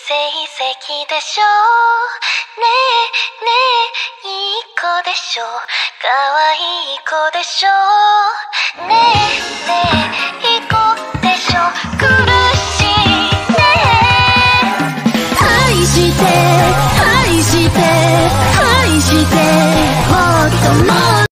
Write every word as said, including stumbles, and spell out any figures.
成績でしょねえねえいい子でしょ可愛い子でしょねえねえいい子でしょ苦しいねえ愛して愛して愛してもっともっと